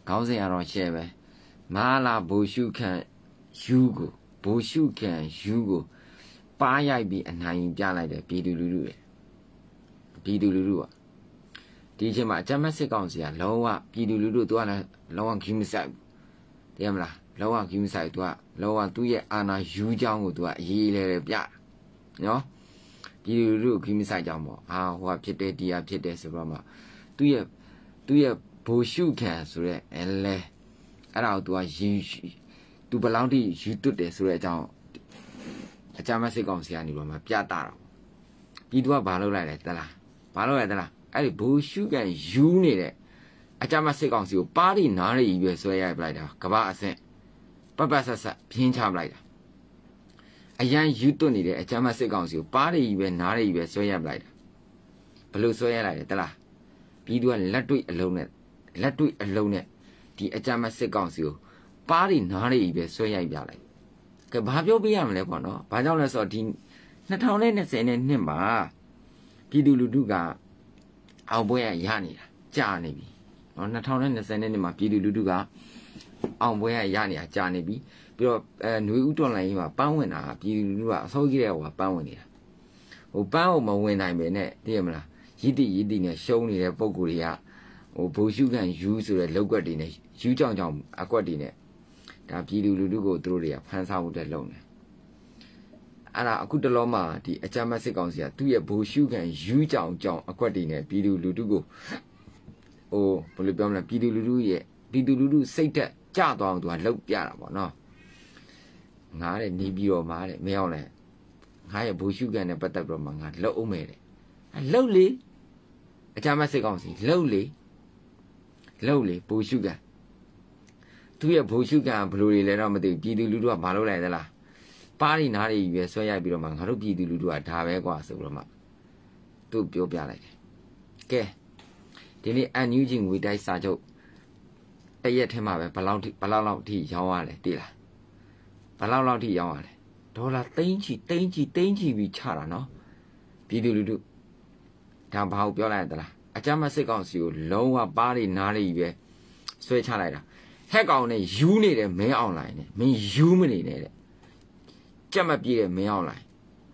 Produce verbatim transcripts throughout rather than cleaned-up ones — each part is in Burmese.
ခေါင်းစဉ်ကတော့ရှယ်ပဲမာလာဘိုရှုခန့်ယူကိုဘိုရှုခန့်ယူကိုပါရိုက်ပြီးအနိုင်ပြလိုက်တယ်ပြည်သူလူထုတွေပြည်သူလူထုကဒီအချိန်မှာအကြမ်းဖက်စစ်ကောင်စီကလုံးဝပြည်သူလူထုသူကလည်းလုံးဝကြီးမဆိုင်ဘူးတကယ်မလားလုံးဝကြီးမဆိုင်သူကလုံးဝသူ့ရဲ့အာဏာယူကြောင်းကိုသူကအရေးလဲလဲပြနော်ပြည်သူလူထုကြီးမဆိုင်ကြောင်းပေါ့အာဟိုကဖြစ်တယ်ဒီဟာဖြစ်တယ်ဆိုတော့မှသူ့ရဲ့သူ့ရဲ့ဘိုရှုခံဆိုတဲ့အဲလဲအဲ့ဒါကိုသူကယူသူဘလောက်ထိယူတွတ်တယ်ဆိုတဲ့အကြောင်းအကြမ်းဖက်စစ်ကောင်စီကနေပြီးမှပြတာတော့ပြည်သူကဘာလုပ်လိုက်လဲတလားဘာလုပ်လိုက်တလားအဲ့ဒီဘိုရှုခံယူနေတဲ့အကြမ်းဖက်စစ်ကောင်စီကိုပါးရီနားရီပဲဆွဲရိုက်ပလိုက်တာကဘာအဆင့်ပတ်ပတ်ဆက်ဆက်ပြင်းချပလိုက်တာအရန်ယူတွတ်နေတဲ့အကြမ်းဖက်စစ်ကောင်စီကိုပါးရီပဲနားရီပဲဆွဲရိုက်ပလိုက်တာဘလို့ဆွဲရိုက်လိုက်လဲတလားပြည်သူကလက်တွေ့အလုံးနဲ့လက်တွေ့အလုံးနဲ့ဒီအကြမ်းဖက်စစ်ကောင်စီကိုပါးရီနားရီပဲဆွဲရိုက်ပြလိုက်ကဲဘာပြောပြရမလဲပေါ့နော်ဘာကြောင့်လဲဆိုတော့ဒီနှစ်ထောင်နဲ့နှစ်ဆယ်နဲ့နှစ်မှာပြည်သူလူထုကအောင်ပွဲရရနေတာကြာနေပြီနော်နှစ်ထောင်နဲ့နှစ်ဆယ်နဲ့နှစ်မှာပြည်သူလူထုကအောင်ပွဲရရနေတာကြာနေပြီပြီးတော့အဲຫນွေဥတော်လိုင်းကြီးမှာပန်းဝင်တာပြည်သူလူထုကအစိုးကြီးတဲ့ဟိုကပန်းဝင်နေတာဟိုပန်းကိုမဝင်နိုင်ပဲနဲ့သိရမလားရည်တည်ရည်တည်နဲ့ရှုံးနေတဲ့ပုံကိုယ်တွေကဟိုဘိုးရှုခံယူဆိုတဲ့လောက်ွက်တွေနဲ့ယူကြောင်ကြောင်အကွက်တွေနဲ့ဒါပြည်သူလူထုကိုသူတို့တွေကဖန်ဆားဖို့တက်လုံတယ်အဲ့ဒါအခုတလောမှာဒီအကြမ်းဖက်စစ်ကောင်စီကသူ့ရဲ့ဘိုးရှုခံယူကြောင်ကြောင်အကွက်တွေနဲ့ပြည်သူလူထုကိုဟိုဘယ်လိုပြောမလဲပြည်သူလူထုရဲ့ပြည်သူလူထုစိတ်သက်ကြသွားအောင်သူကလှုပ်ပြတာပေါ့နော်ငါတဲ့နေပြီးတော့မှာတဲ့မရောက်လဲငါရဲ့ဘိုးရှုခံနဲ့ပတ်သက်ပြီးတော့မှငါလှုပ်အောင်မယ်တဲ့လှုပ်လေအကြမ်းဖက်စစ်ကောင်စီလှုပ်လေလှုပ်လေဘိုးရှုခံသူရဲ့ဘိုးရှုခံဘလို့တွေလဲတော့မသိဘူးပြည်သူလူထုကမလုပ်လိုက်သလားပါးရီနားရီပဲဆွဲရိုက်ပြီးတော့မှငါတို့ပြည်သူလူထုကဒါပဲကွာဆိုပြီးတော့မှသူ့ပြောပြလိုက်တယ်ကဲဒီနေ့အန်ယူဂျီငွေတိုက်စာချုပ်တရက်ထဲမှာပဲဘလောက်ဘလောက်လောက်ထိရောင်းရလဲသိလားဘလောက်လောက်ထိရောင်းရလဲဒေါ်လာသိန်းချီသိန်းချီသိန်းချီပြီးချတာနော်ပြည်သူလူထုဒါဘာကိုပြောလိုက်သလားအကြမ်းဖက်စစ်ကောင်စီကိုလုံးဝပါးရီနားရီပဲဆွဲချလိုက်တာဟက်ကောင်နဲ့ယူနေတယ်မင်းအောင်လိုင်းနဲ့မင်းယူမနေနဲ့တဲ့ကြက်မပြေတဲ့မင်းအောင်လိုင်း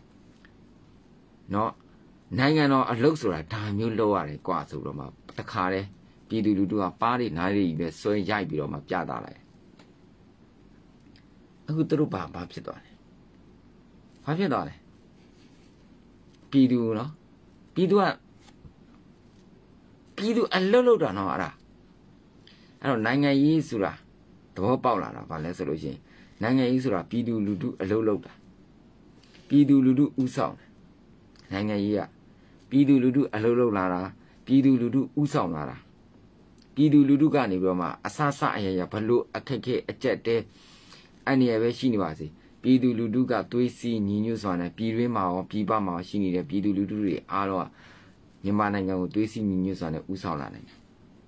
နော်နိုင်ငံတော်အလုပ်ဆိုတာဒါမျိုးလုပ်ရတယ်ကွာဆိုတော့မှတခါတည်းပြည်သူလူထုကပါးရီနားရီပဲဆွဲရိုက်ပြီးတော့မှပြတာလိုက်အခုသူတို့ဘာဘာဖြစ်သွားလဲဘာဖြစ်သွားလဲပြည်သူနော်ပြည်သူကပြည်သူအလုပ်လုပ်တာနော်အဲ့ဒါအဲ့တော့နိုင်ငံရေးဆိုတာသဘောပေါက်လာတာဗာလဲဆိုလို့ရှိရင်နိုင်ငံရေးဆိုတာပြည်သူလူထုအလုပ်လုပ်တာပြည်သူလူထုဥဆောင်နိုင်ငံရေးကပြည်သူလူထုအလုပ်လုပ်လာတာပြည်သူလူထုဥဆောင်လာတာပြည်သူလူထုကနေပြီးတော့မှအဆအဆအရရဘလို့အခက်ခဲအကျက်တဲအနေရပဲရှိနေပါစေပြည်သူလူထုကသွေးစည်းညီညွတ်စွာနဲ့ပြည်တွင်းမှာရောပြည်ပမှာရောရှိနေတဲ့ပြည်သူလူထုတွေအားလုံးကမြန်မာနိုင်ငံကိုသွေးစည်းညီညွတ်စွာနဲ့ဥဆောင်လာနိုင်တယ်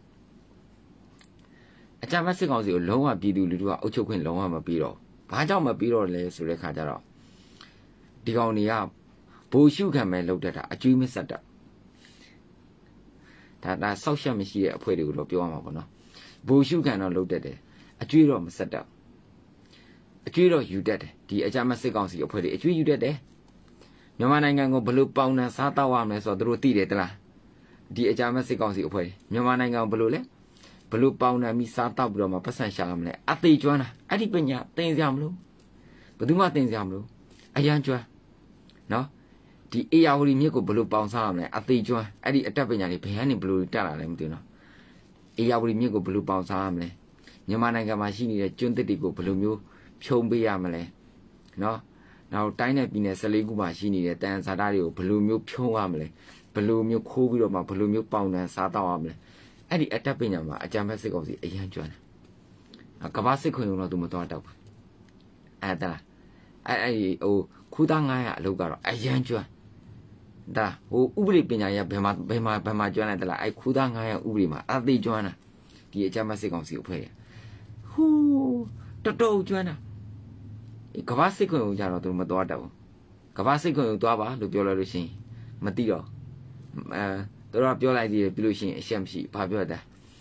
အကြမ်းဖက်စစ်ကောင်စီကိုလုံးဝပြည်သူလူထုကအုပ်ချုပ်ခွင့်လုံးဝမပြီးတော့ဘာကြောင့်မပြီးတော့လဲဆိုတဲ့ခါကျတော့ဒီကောင်တွေကဘိုလ်ရှုခံမဲ့လုပ်တတ်တာအကျွေးမဆက်တတ်ဒါဒါဆောက်ရှက်မရှိတဲ့အဖွဲ့တွေကိုတော့ပြောရမှာပေါ့နော်ဘိုလ်ရှုခံတော့လုပ်တတ်တယ်အကျွေးတော့မဆက်တတ်အကျွေးတော့ယူတတ်တယ်ဒီအကြမ်းဖက်စစ်ကောင်စီအဖွဲ့တွေအကျွေးယူတတ်တယ်မြန်မာနိုင်ငံကိုဘလို့ပေါင်နှံစားတောက်ရမယ်ဆိုတော့သူတို့သိတယ်တလားဒီအကြမ်းဖက်စစ်ကောင်စီအဖွဲ့တွေမြန်မာနိုင်ငံကိုဘလို့လဲဘလို့ပေါင်နှံပြီးစားတောက်ပြီးတော့မှပတ်စံရှာရမလဲအသေးကျွမ်းတာအဲ့ဒီပညာသင်ကြမလို့ဘယ်သူမှသင်ကြမလို့အရန်ကျွမ်းနော်ဒီအေယာဝတီမြစ်ကိုဘလို့ပေါင်စားရမလဲအသေးကျွမ်းအဲ့ဒီအတက်ပညာတွေဘယ်ကနေဘလို့တက်လာလဲမသိဘူးနော်အေယာဝတီမြစ်ကိုဘလို့ပေါင်စားရမလဲမြန်မာနိုင်ငံမှာရှိနေတဲ့ကျွန်းသစ်တွေကိုဘလို့မျိုးဖြုံပေးရမလဲနော်နောက်တိုင်းနဲ့ပြည်နယ်၁၄ခုမှာရှိနေတဲ့တန်ဆာတာတွေကိုဘလို့မျိုးဖြုံးရမလဲဘလို့မျိုးခိုးပြီးတော့မှဘလို့မျိုးပေါင်နှံစားတောက်ရမလဲအဲ့ဒီအတက်ပညာမှာအကြံဖက်စစ်ကောင်စီအရန်ကျွမ်းတယ်ကမ္ဘာစစ်ခွင်လုံးတော့သူမတော်တော့ဘူးအဲ့ဒါအဲ့အဲ့ဟိုခူးသားငါးရအလုပ်ကတော့အရန်ကျွမ်းဒါဟိုဥပဒေပညာရဘယ်မှာဘယ်မှာဘယ်မှာကျွမ်းလိုက်သလားအဲ့ခူးသားငါးရဥပဒေမှာအသေးကျွမ်းတာဒီအကြံဖက်စစ်ကောင်စီကိုဖွဲ့ရဟိုးတော်တော်ကျွမ်းတာကမ္ဘာစစ်ခွင်ကိုကြတော့သူမတော်တော့ဘူးကမ္ဘာစစ်ခွင်ကိုသွားပါလို့ပြောလိုက်လို့ရှိရင်မသိတော့အဲတို့ကပြောလိုက်သေးတယ်ပြီးလို့ရှိရင်အရှက်မရှိဘာပြောတာ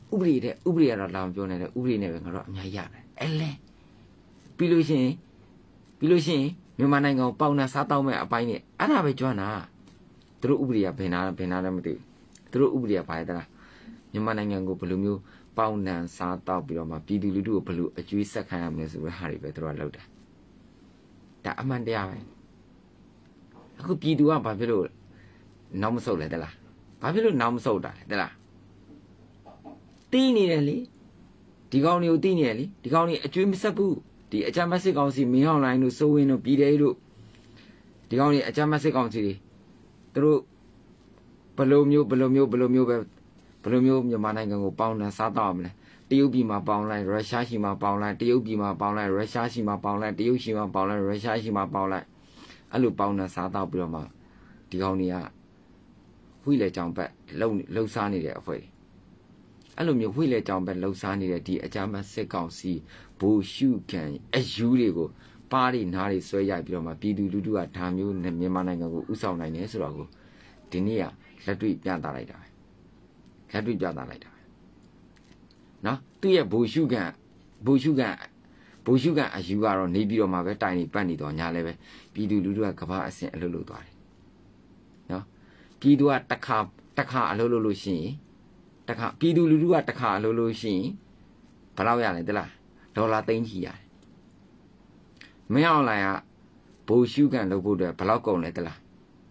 ဥပဒေတဲ့ဥပဒေကတော့လာမပြောနဲ့တဲ့ဥပဒေနဲ့ပဲငါတို့အများကြီးရတယ်အဲ့လဲပြီးလို့ရှိရင်ပြီးလို့ရှိရင်မြန်မာနိုင်ငံကိုပေါင်နှံစားတောင်းမဲ့အပိုင်းနဲ့အဲ့ဒါပဲကြွတာသူတို့ဥပဒေကဘယ်နာဘယ်နာလည်းမသိဘူးသူတို့ဥပဒေကဘာလဲတလားမြန်မာနိုင်ငံကိုဘယ်လိုမျိုးပေါင်နှံစားတောက်ပြီးတော့မှပြည်သူလူထုကိုဘယ်လိုအကျွေးဆက်ခံရမလဲဆိုတဲ့ဟာတွေပဲသူတို့ကလုပ်တာဒါအမှန်တရားပဲအခုပြည်သူကဘာဖြစ်လို့နောက်မဆုတ်လဲတလားဘာဖြစ်လို့နောက်မဆုတ်တာလဲတလားတီးနေတယ်လေဒီကောင်တွေကိုတီးနေတယ်လေဒီကောင်တွေအကျွေးမဆက်ဘူးဒီအကြမ်းဖက်စစ်ကောင်စီမင်းအောင်လိုင်းတို့စိုးဝင်းတို့ပြည်တယ်တို့ဒီကောင်တွေအကြမ်းဖက်စစ်ကောင်စီတွေသူတို့ဘယ်လိုမျိုးဘယ်လိုမျိုးဘယ်လိုမျိုးပဲဘယ်လိုမျိုးမြန်မာနိုင်ငံကိုပေါင်နှံစားတော့မလဲတရုတ်ပြည်မှာပေါင်လိုက်ရုရှားရှိမှာပေါင်လိုက်တရုတ်ပြည်မှာပေါင်လိုက်ရုရှားရှိမှာပေါင်လိုက်တရုတ်ရှိမှာပေါင်လိုက်ရုရှားရှိမှာပေါင်လိုက်အဲ့လိုပေါင်နှံစားတော့ပြီးတော့မှဒီကောင်တွေကဝှိလေကြောင်ဘက်လုံလှုပ်ရှားနေတဲ့အဖွဲ့အဲ့လိုမျိုးဝှိလေကြောင်ဘက်လှုပ်ရှားနေတဲ့ဒီအကြမ်းဖက်စစ်ကောင်စီဘူရှုကန်အယူတွေကိုပါးရီနားရီဆွဲရိုက်ပြီးတော့မှပြည်သူလူထုကဒါမျိုးမြန်မာနိုင်ငံကိုဥဆောင်နိုင်တယ်ဆိုတော့ကိုဒီနေ့ကလက်တွေ့ပြသလိုက်တာပဲလက်တွေ့ပြသလိုက်တာပဲနော်သူ့ရဲ့ဘူရှုကန်ဘူရှုကန်ဘူရှုကန်အယူကတော့နေပြီးတော့မှပဲတိုင်နေပတ်နေတော့ညာလည်းပဲပြည်သူလူထုကကဘာအဆင်အလုပ်လုပ်သွားတယ်နော်ပြည်သူကတစ်ခါတစ်ခါအလုပ်လုပ်လို့ရှိရင်တစ်ခါပြည်သူလူထုကတစ်ခါအလုပ်လုပ်ရှိရင်ဘယ်လောက်ရလဲတလားဒေါ်လာသိန်းချီရတယ်မင်းအောင်လိုင်ကဘူရှုကန်လုပ်ဖို့အတွက်ဘယ်လောက်ကုန်လဲတလား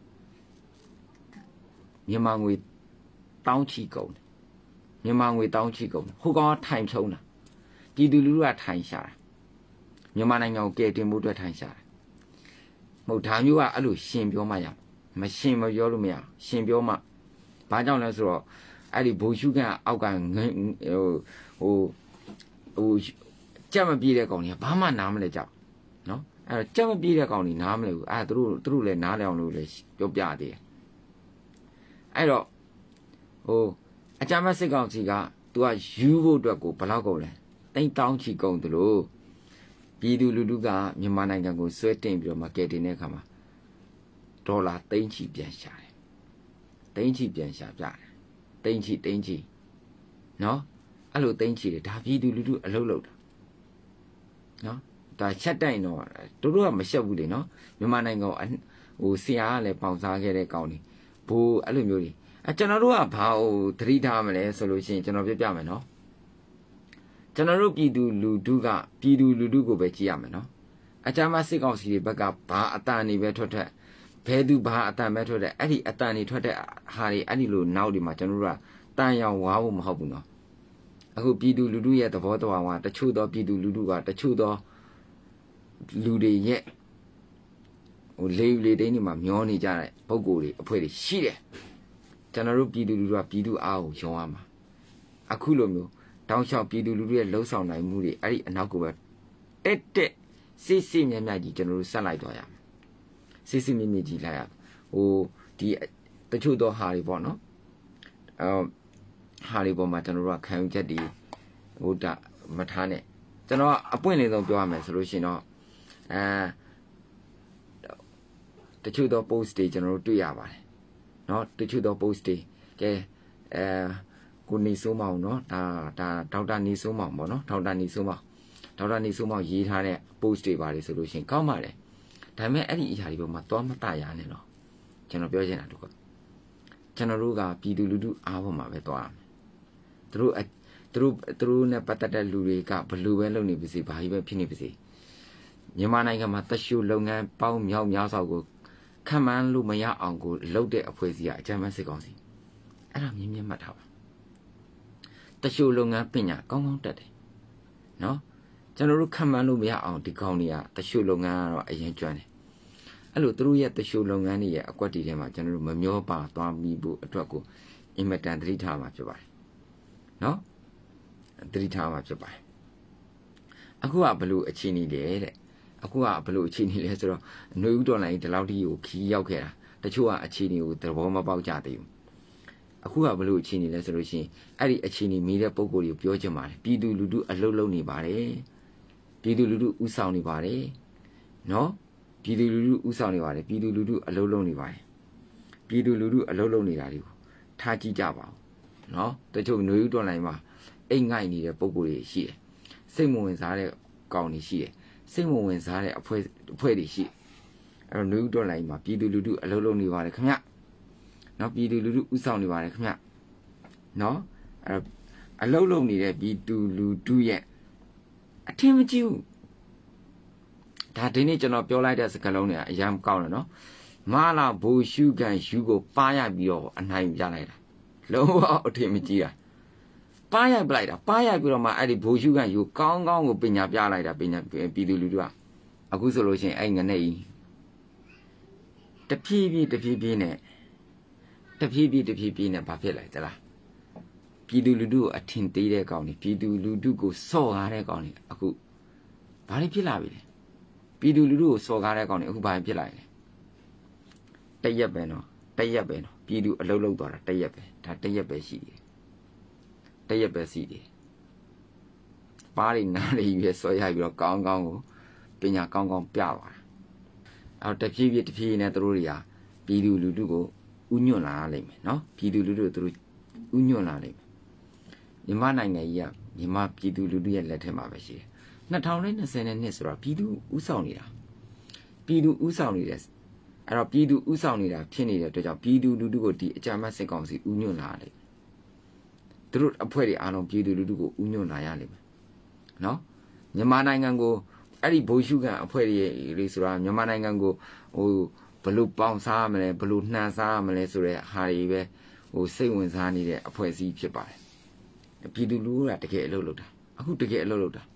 မြန်မာငွေတောင်းချီကုန်တယ်မြန်မာငွေတောင်းချီကုန်တယ်ဟိုကောင်ကထိုင်ချုံတာပြည်သူလူထုကထိုင်ရှာတာမြန်မာနိုင်ငံကိုကယ်တင်ဖို့အတွက်ထိုင်ရှာတာမဟုတ်ဒါမျိုးကအဲ့လိုရှင်ပြောမှရမရှင်မပြောလို့မရရှင်ပြောမှဘာကြောင့်လဲဆိုတော့အဲ့ဒီဘူရှုကန်အောက်ကဟိုဟိုဟိုကြက်မပြေးတဲ့ကောင်ကြီးဘာမှနားမလဲကြောက်နော်အဲ့တော့ကြက်မပြေးတဲ့ကောင်ကြီးနားမလဲဘူးအဲ့သူတို့သူတို့လည်းနားလဲအောင်လို့လည်းပြောပြသေးတယ်အဲ့တော့ဟိုအကြမ်းဖက်စစ်ကောင်စီက तू ကယူဖို့အတွက်ကိုဘယ်လောက်ကုန်လဲတိန့်တောင်းချီကုန်တယ်လို့ပြည်သူလူထုကမြန်မာနိုင်ငံကိုဆွဲတင်ပြီးတော့မှကယ်တင်တဲ့အခါမှာဒေါ်လာသိန်းချီပြန်ရှာတယ်သိန်းချီပြန်ရှာပြတယ်သိန်းချီသိန်းချီနော်အဲ့လိုသိန်းချီတယ်ဒါပြည်သူလူထုအလုပ်လုပ်တာနော်ဒါချက်တိုင်တော့တို့တို့ကမရှက်ဘူးလေနော်မြန်မာနိုင်ငံကိုဟိုဆရာကလည်းပေါင်စားခဲ့တဲ့ကောင်တွေဘိုးအဲ့လိုမျိုးတွေအဲကျွန်တော်တို့ကဘာဟိုသတိထားမလဲဆိုလို့ရှိရင်ကျွန်တော်ပြပြမယ်နော်ကျွန်တော်တို့ပြည်သူလူထုကပြည်သူလူထုကိုပဲကြည့်ရမယ်နော်အကြမ်းဖက်စစ်ကောင်စီတွေဘက်ကဘာအတန်နေပဲထွက်ထွက်ဘဲသူဘာအတန်ပဲထွက်တဲ့အဲ့ဒီအတန်နေထွက်တဲ့ဟာတွေအဲ့ဒီလိုနောက်ဒီမှာကျွန်တော်တို့ကတန်ရောင်ဝါဖို့မဟုတ်ဘူးနော်အခုပြည်သူလူထုရဲ့သဘောတော်ကတချို့သောပြည်သူလူထုကတချို့သောလူတွေရဲ့ဟိုလေးလေးတိုင်းနေမှာမျောနေကြတဲ့ပုံကိုယ်တွေအဖွဲ့တွေရှိတယ်ကျွန်တော်တို့ပြည်သူလူထုကပြည်သူအားကိုယုံရမှာအခုလိုမျိုးတောင်းလျှောက်ပြည်သူလူထုရဲ့လှုပ်ဆောင်နိုင်မှုတွေအဲ့ဒီအနောက်ကိုပဲတက်တက်စစ်စစ်မြတ်မြတ်ကြီးကျွန်တော်တို့ဆက်လိုက်တော့ရမယ်စစ်စစ်မြတ်မြတ်ကြီးလိုက်ရဟိုဒီတချို့သောဟာတွေပေါ့နော်အဲဟာတွေပေါ်မှာကျွန်တော်တို့ကခံယူချက်တွေဟိုဒါမထားနဲ့ကျွန်တော်ကအပွင့်လေးဆုံးပြောရမယ်ဆိုလို့ရှိရင်တော့အဲတချို့သော post တွေကျွန်တော်တို့တွေ့ရပါတယ်เนาะတချို့သော post တွေကဲအဲကိုနေစိုးမောင်เนาะဒါဒါဒေါက်တာနေစိုးမောင်ပေါ့เนาะဒေါက်တာနေစိုးမောင်ဒေါက်တာနေစိုးမောင်ရေးထားတဲ့ post တွေပါတယ်ဆိုလို့ရှိရင်ကောင်းပါတယ်ဒါပေမဲ့အဲ့ဒီအရာတွေပေါ်မှာသွားမတရနဲ့เนาะကျွန်တော်ပြောချင်တာတခုကျွန်တော်တို့ကပြည်သူလူထုအားပေါ်မှာပဲသွားရမယ်သူတို့သူတို့သူတို့နဲ့ပတ်သက်တဲ့လူတွေကဘယ်လိုပဲလုပ်နေပါစေဘာကြီးပဲဖြစ်နေပါစေမြန်မာနိုင်ငံမှာတရှိုးလုပ်ငန်းပေါင်းမြောက်များစွာကိုခံမှန်းလို့မရအောင်ကိုလုပ်တဲ့အဖွဲ့အစည်းကအကြမ်းဖက်စစ်ကောင်စီအဲ့ဒါမြင်မြင်မှတ်ထားပါတရှိုးလုပ်ငန်းပညာကောင်းကောင်းတက်တယ်နော်ကျွန်တော်တို့ခံမှန်းလို့မရအောင်ဒီကောင်တွေကတရှိုးလုပ်ငန်းကတော့အရင်ကျွမ်းတယ်အဲ့လိုသူတို့ရဲ့တရှိုးလုပ်ငန်းတွေရဲ့အကွက်တွေထဲမှာကျွန်တော်တို့မမျောပါသွားပြီးဖို့အတွက်ကိုအင်မတန်သတိထားမှာဖြစ်ပါတယ်နော်သတိထားမှာဖြစ်ပါတယ်အခုကဘလို့အခြေအနေလဲတဲ့အခုကဘလို့အခြေအနေလဲဆိုတော့ຫນွေဦးတော်လိုင်းဒီလောက်ထိကိုခီးရောက်ခဲ့တာတချို့ကအခြေအနေကိုသဘောမပေါက်ကြသေးဘူးအခုကဘလို့အခြေအနေလဲဆိုလို့ရှိရင်အဲ့ဒီအခြေအနေမိတဲ့ပုံကိုယ်တွေကိုပြောချင်ပါတယ်ပြည်သူလူထုအလုတ်လုံနေပါတယ်ပြည်သူလူထုဥဆောင်နေပါတယ်နော်ပြည်သူလူထုဥဆောင်နေပါတယ်ပြည်သူလူထုအလုတ်လုံနေပါတယ်ပြည်သူလူထုအလုတ်လုံနေတာတွေကိုထားကြည့်ကြပါဦးနော်တချို့ຫນွေဦးတော်လိုင်းမှာအိမ်ငိုက်နေတဲ့ပုံကိုယ်တွေရှိတယ်စိတ်မဝင်စားတဲ့ကောင်တွေရှိတယ်စိတ်မဝင်စားတဲ့အဖွဲအဖွဲတွေရှိတယ်အဲ့တော့လူဦးတော်လိုက်မှာပြည်သူလူထုအလုံးလုံးနေပါတယ်ခင်ဗျနော်ပြည်သူလူထုဥဆောင်နေပါတယ်ခင်ဗျနော်အဲ့တော့အလုံးလုံးနေတဲ့ပြည်သူလူထုရဲ့အထင်မကြီးဘူးဒါဒီနေ့ကျွန်တော်ပြောလိုက်တဲ့စကားလုံးတွေအရင်ကောင်းတယ်နော်မာလာဘိုရှုကန်ယူကိုပါရပြီးတော့အနိုင်ပြလိုက်တာလုံးဝအထင်မကြီးတာပါရိုက်ပလိုက်တာပါရိုက်ပြီးတော့မှအဲ့ဒီဘိုရှုကန်ယူကောင်းကောင်းကိုပညာပြလိုက်တာပညာပြည်သူလူထုကအခုဆိုလို့ရှိရင်အဲ့ငနဲ့ကြီးတဖြည်းဖြည်းတဖြည်းဖြည်းနဲ့တဖြည်းဖြည်းတဖြည်းဖြည်းနဲ့ဘာဖြစ်လိုက်သလားပြည်သူလူထုကိုအထင်သေးတဲ့ကောင်တွေပြည်သူလူထုကိုစော့ကားတဲ့ကောင်တွေအခုဘာတွေဖြစ်လာပြီလဲပြည်သူလူထုကိုစော်ကားတဲ့ကောင်တွေအခုဘာဖြစ်လာလဲတရက်ပဲနော်တရက်ပဲနော်ပြည်သူအလုံးလုံးသွားတာတရက်ပဲဒါတရက်ပဲရှိတယ်တရက်ပဲရှိတယ်ပါးရီနားလေးပဲဆွဲရိုက်ပြီးတော့ကောင်းကောင်းကိုပညာကောင်းကောင်းပြသွားတာအော်တဖြည်းဖြည်းတဖြည်းနဲ့သူတို့တွေကပြည်သူလူထုကိုဥညွန့်လာလိမ့်မယ်နော်ပြည်သူလူထုသူတို့ဥညွန့်လာလိမ့်မယ်မြန်မာနိုင်ငံကြီးကမြန်မာပြည်သူလူထုရဲ့လက်ထက်မှာပဲရှိတယ်နှစ်ထောင်နဲ့နှစ်ဆယ်နဲ့နှစ်ဆိုတော့ပြည်သူဥဆောင်နေတာပြည်သူဥဆောင်နေတယ်အဲ့တော့ပြည်သူဥဆောင်နေတာဖြစ်နေတဲ့အတွက်ကြောင့်ပြည်သူလူထုကိုဒီအကြမ်းဖက်စစ်ကောင်စီဥညွန့်လာတယ်သူတို့အဖွဲ့တွေအားလုံးပြည်သူလူထုကိုဥညွန့်လာရလိမ့်မယ်နော်မြန်မာနိုင်ငံကိုအဲ့ဒီဘိုးရှုကန်အဖွဲ့တွေဆိုတာမြန်မာနိုင်ငံကိုဟိုဘလို့ပေါင်စားမလဲဘလို့နှံစားမလဲဆိုတဲ့ဟာတွေပဲဟိုစိတ်ဝင်စားနေတဲ့အဖွဲ့အစည်းဖြစ်ပါတယ်ပြည်သူလူထုကတကယ်အလုပ်လုပ်တာအခုတကယ်အလုပ်လုပ်တာ